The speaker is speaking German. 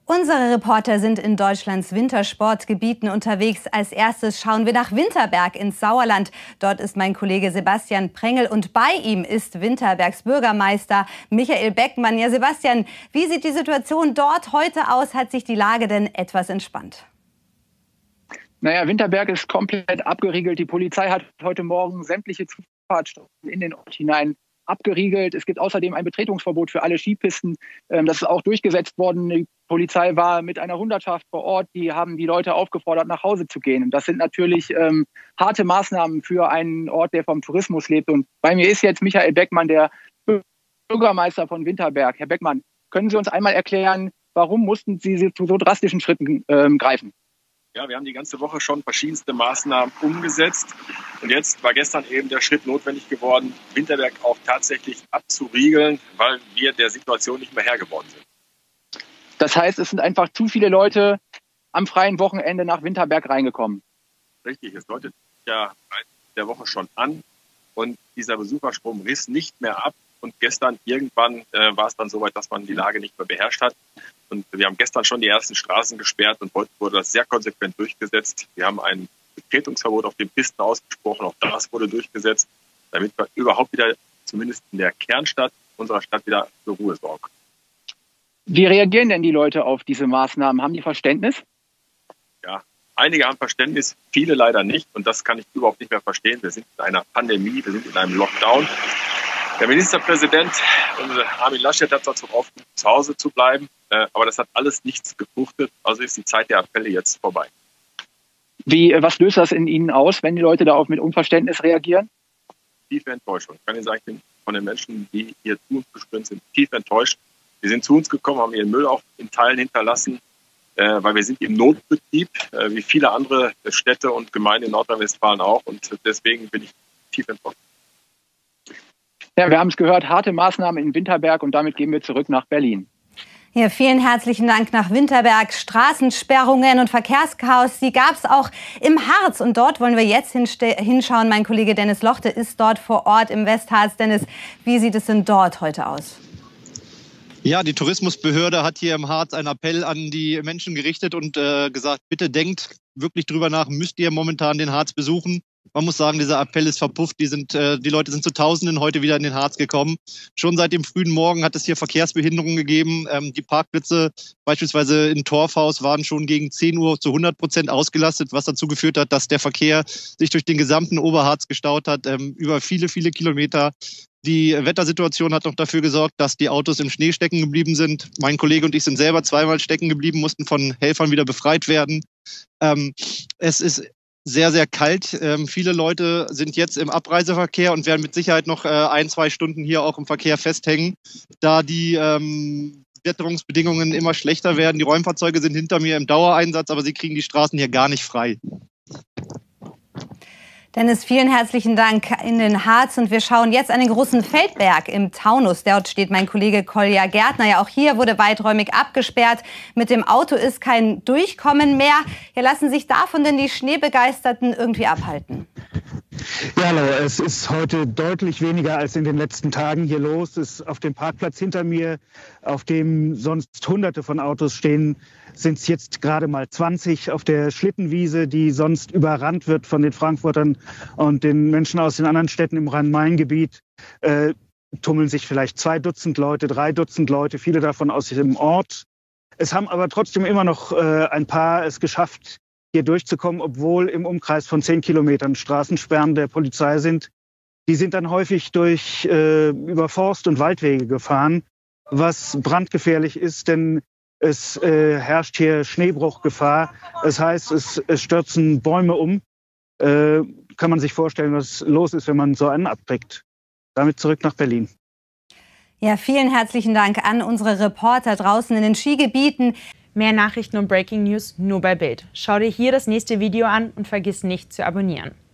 Unsere Reporter sind in Deutschlands Wintersportgebieten unterwegs. Als erstes schauen wir nach Winterberg ins Sauerland. Dort ist mein Kollege Sebastian Prengel und bei ihm ist Winterbergs Bürgermeister Michael Beckmann. Ja, Sebastian, wie sieht die Situation dort heute aus? Hat sich die Lage denn etwas entspannt? Naja, Winterberg ist komplett abgeriegelt. Die Polizei hat heute Morgen sämtliche Zufahrtsstraßen in den Ort hinein abgeriegelt. Es gibt außerdem ein Betretungsverbot für alle Skipisten. Das ist auch durchgesetzt worden. Die Polizei war mit einer Hundertschaft vor Ort. Die haben die Leute aufgefordert, nach Hause zu gehen. Und das sind natürlich harte Maßnahmen für einen Ort, der vom Tourismus lebt. Und bei mir ist jetzt Michael Beckmann, der Bürgermeister von Winterberg. Herr Beckmann, können Sie uns einmal erklären, warum mussten Sie zu so drastischen Schritten greifen? Ja, wir haben die ganze Woche schon verschiedenste Maßnahmen umgesetzt. Und jetzt war gestern eben der Schritt notwendig geworden, Winterberg auch tatsächlich abzuriegeln, weil wir der Situation nicht mehr Herr geworden sind. Das heißt, es sind einfach zu viele Leute am freien Wochenende nach Winterberg reingekommen. Richtig, es läutet ja der Woche schon an und dieser Besucherstrom riss nicht mehr ab. Und gestern irgendwann war es dann soweit, dass man die Lage nicht mehr beherrscht hat. Und wir haben gestern schon die ersten Straßen gesperrt und heute wurde das sehr konsequent durchgesetzt. Wir haben ein Betretungsverbot auf den Pisten ausgesprochen, auch das wurde durchgesetzt, damit wir überhaupt wieder, zumindest in der Kernstadt unserer Stadt, wieder für Ruhe sorgen. Wie reagieren denn die Leute auf diese Maßnahmen? Haben die Verständnis? Ja, einige haben Verständnis, viele leider nicht. Und das kann ich überhaupt nicht mehr verstehen. Wir sind in einer Pandemie, wir sind in einem Lockdown. Der Ministerpräsident, Armin Laschet, hat dazu aufgerufen, zu Hause zu bleiben. Aber das hat alles nichts gefruchtet. Also ist die Zeit der Appelle jetzt vorbei. Was löst das in Ihnen aus, wenn die Leute darauf mit Unverständnis reagieren? Tiefe Enttäuschung. Ich kann Ihnen sagen, ich bin von den Menschen, die hier zu uns gesprintet sind, tief enttäuscht. Die sind zu uns gekommen, haben ihren Müll auch in Teilen hinterlassen, weil wir sind im Notbetrieb, wie viele andere Städte und Gemeinden in Nordrhein-Westfalen auch. Und deswegen bin ich tief enttäuscht. Ja, wir haben es gehört, harte Maßnahmen in Winterberg und damit gehen wir zurück nach Berlin. Ja, vielen herzlichen Dank nach Winterberg. Straßensperrungen und Verkehrschaos, die gab es auch im Harz. Und dort wollen wir jetzt hinschauen. Mein Kollege Dennis Lochte ist dort vor Ort im Westharz. Dennis, wie sieht es denn dort heute aus? Ja, die Tourismusbehörde hat hier im Harz einen Appell an die Menschen gerichtet und gesagt, bitte denkt wirklich drüber nach, müsst ihr momentan den Harz besuchen? Man muss sagen, dieser Appell ist verpufft. Die Leute sind zu Tausenden heute wieder in den Harz gekommen. Schon seit dem frühen Morgen hat es hier Verkehrsbehinderungen gegeben. Die Parkplätze beispielsweise in Torfhaus waren schon gegen 10 Uhr zu 100% ausgelastet, was dazu geführt hat, dass der Verkehr sich durch den gesamten Oberharz gestaut hat, über viele, viele Kilometer. Die Wettersituation hat noch dafür gesorgt, dass die Autos im Schnee stecken geblieben sind. Mein Kollege und ich sind selber zweimal stecken geblieben, mussten von Helfern wieder befreit werden. Es ist sehr, sehr kalt. Viele Leute sind jetzt im Abreiseverkehr und werden mit Sicherheit noch 1-2 Stunden hier auch im Verkehr festhängen, da die Witterungsbedingungen immer schlechter werden. Die Räumfahrzeuge sind hinter mir im Dauereinsatz, aber sie kriegen die Straßen hier gar nicht frei. Dennis, vielen herzlichen Dank in den Harz. Und wir schauen jetzt an den großen Feldberg im Taunus. Dort steht mein Kollege Kolja Gärtner. Ja, auch hier wurde weiträumig abgesperrt. Mit dem Auto ist kein Durchkommen mehr. Ja, lassen sich davon denn die Schneebegeisterten irgendwie abhalten? Ja, Laura, es ist heute deutlich weniger als in den letzten Tagen hier los. Es ist auf dem Parkplatz hinter mir, auf dem sonst Hunderte von Autos stehen, sind es jetzt gerade mal 20. Auf der Schlittenwiese, die sonst überrannt wird von den Frankfurtern und den Menschen aus den anderen Städten im Rhein-Main-Gebiet, tummeln sich vielleicht 2 Dutzend Leute, 3 Dutzend Leute, viele davon aus dem Ort. Es haben aber trotzdem immer noch ein paar es geschafft, hier durchzukommen, obwohl im Umkreis von 10 Kilometern Straßensperren der Polizei sind. Die sind dann häufig über Forst- und Waldwege gefahren, was brandgefährlich ist, denn es herrscht hier Schneebruchgefahr. Das heißt, es stürzen Bäume um. Kann man sich vorstellen, was los ist, wenn man so einen abkriegt. Damit zurück nach Berlin. Ja, vielen herzlichen Dank an unsere Reporter draußen in den Skigebieten. Mehr Nachrichten und Breaking News nur bei Bild. Schau dir hier das nächste Video an und vergiss nicht zu abonnieren.